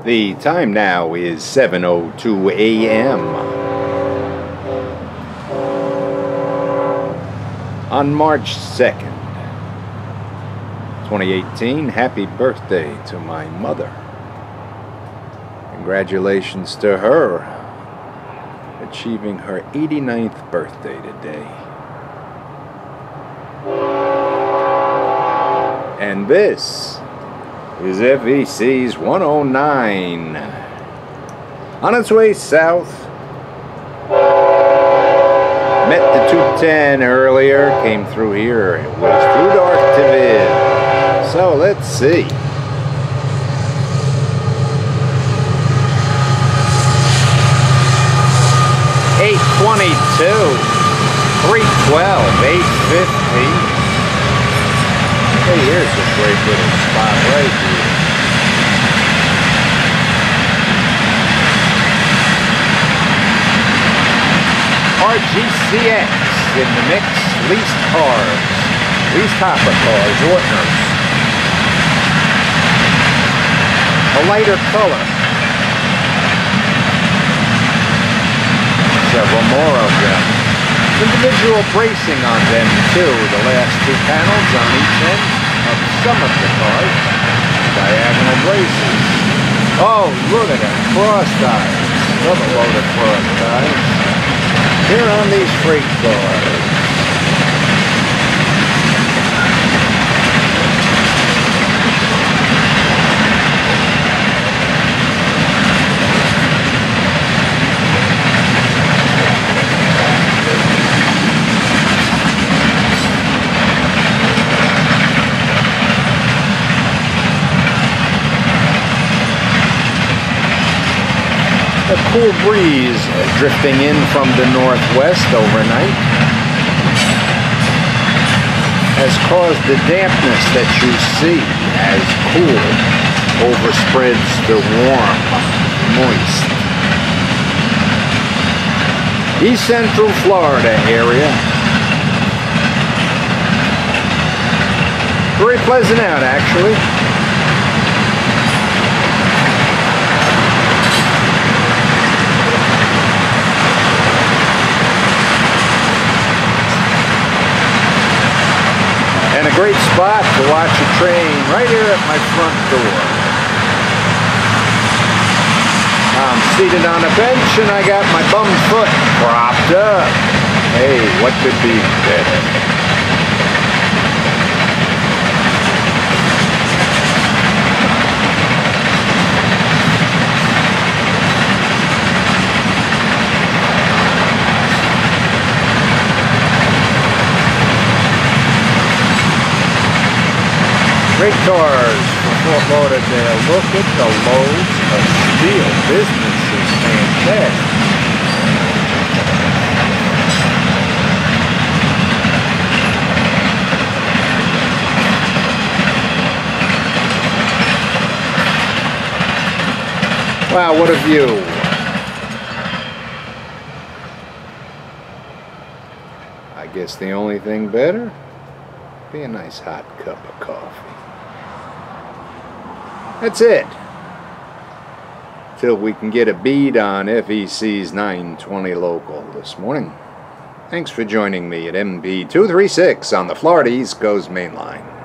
The time now is 7:02 a.m. on March 2nd, 2018. Happy birthday to my mother. Congratulations to her, achieving her 89th birthday today. And this is FEC's 109 on its way south. Met the 210 earlier, came through here. It was through to Arctivid. So let's see. $822, $312, $850. Hey, here's a great little spot right here. RGCX in the mix. Leased cars, leased hopper cars, Ortners. A lighter color. Several more of them. Individual bracing on them too. The last two panels on each end of some of the cars. Diagonal braces. Oh, look at that. Cross ties. Another load of cross ties. Here on these freight cars. A cool breeze drifting in from the northwest overnight has caused the dampness that you see as cool overspreads the warm, moist East Central Florida area. Very pleasant out, actually. And a great spot to watch a train right here at my front door. I'm seated on a bench and I got my bum foot propped up. Hey, what could be better? Great cars for Fort Lauderdale. Look at the loads of steel. Business is fantastic. Wow, what a view. I guess the only thing better, be a nice hot cup of coffee. That's it. Till we can get a bead on FEC's 920 local this morning. Thanks for joining me at MP 236 on the Florida East Coast Main Line.